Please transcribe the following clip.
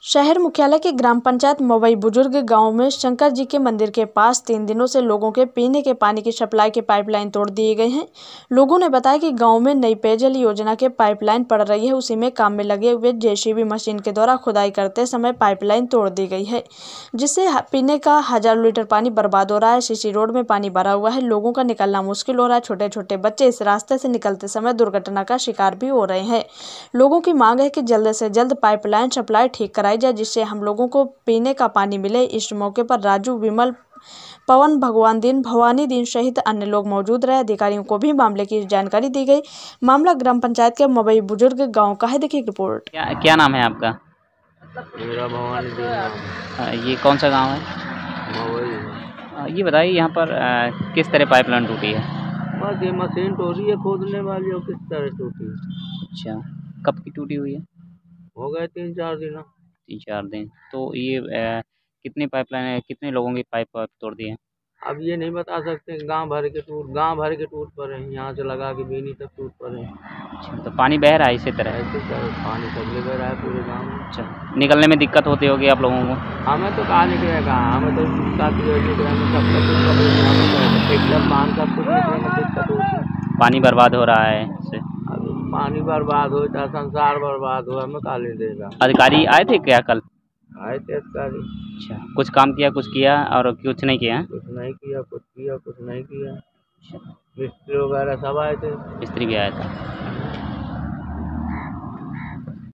शहर मुख्यालय के ग्राम पंचायत मवई बुजुर्ग गांव में शंकर जी के मंदिर के पास 3 दिनों से लोगों के पीने के पानी की सप्लाई के पाइपलाइन तोड़ दिए गए हैं। लोगों ने बताया कि गांव में नई पेयजल योजना के पाइपलाइन पड़ रही है, उसी में काम में लगे हुए जेसीबी मशीन के द्वारा खुदाई करते समय पाइपलाइन तोड़ दी गई है, जिससे पीने का हजारों लीटर पानी बर्बाद हो रहा है। सीसी रोड में पानी भरा हुआ है, लोगों का निकलना मुश्किल हो रहा है। छोटे छोटे बच्चे इस रास्ते से निकलते समय दुर्घटना का शिकार भी हो रहे हैं। लोगों की मांग है कि जल्द से जल्द पाइपलाइन सप्लाई ठीक कराई जाए, जिससे हम लोगों को पीने का पानी मिले। इस मौके पर राजू, विमल, पवन, भगवान दीन, भवानी दीन सहित अन्य लोग मौजूद रहे। अधिकारियों को भी मामले की जानकारी दी गई। मामला ग्राम पंचायत के मवई बुजुर्ग गांव का है। देखिए रिपोर्ट। क्या नाम है आपका? मेरा भवानी दीन नाम ये कौन सा गांव है? मवई। ये बताइए यहाँ पर किस तरह पाइपलाइन टूटी है? बस ये मशीन टूटी है खोदने वाली, और किस तरह टूटी? अच्छा, कब की टूटी हुई है? हो गए 3-4 दिन। 3-4 दिन। तो ये कितनी पाइपलाइन है, कितने लोगों की पाइप तोड़ दी है? अब ये नहीं बता सकते, गांव भर के टूट पड़े हैं, यहाँ से लगा के बीनी तक टूट पड़े हैं। अच्छा, तो पानी बह रहा है इसी तरह? ऐसे तरह पानी सब ले रहा है पूरे गाँव में। अच्छा, निकलने में दिक्कत होती होगी आप लोगों को? हमें तो कहाँ निकलेगा, हमें तो सब एकदम बांध सब कुछ निकलने में दिक्कत होती है। पानी बर्बाद हो रहा है इससे? अब पानी बर्बाद हो चाहे संसार बर्बाद हो, हमें कहाँ ले देगा। अधिकारी आए थे क्या कल? आए थे अधिकारी। अच्छा, कुछ काम किया, कुछ किया और कुछ नहीं किया? कुछ नहीं किया, कुछ किया, कुछ नहीं किया। मिस्त्री वगैरह सब आए थे। मिस्त्री भी आया था।